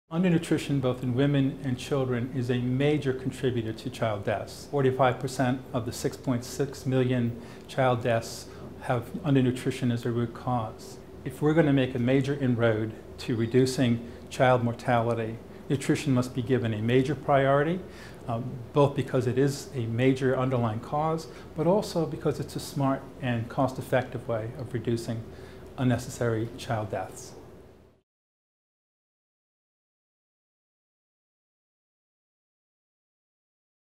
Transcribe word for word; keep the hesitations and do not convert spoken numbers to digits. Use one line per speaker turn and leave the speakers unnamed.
Undernutrition, both in women and children, is a major contributor to child deaths. forty-five percent of the six point six million child deaths have undernutrition as a root cause. If we're going to make a major inroad to reducing child mortality, nutrition must be given a major priority, um, both because it is a major underlying cause, but also because it's a smart and cost-effective way of reducing unnecessary child deaths.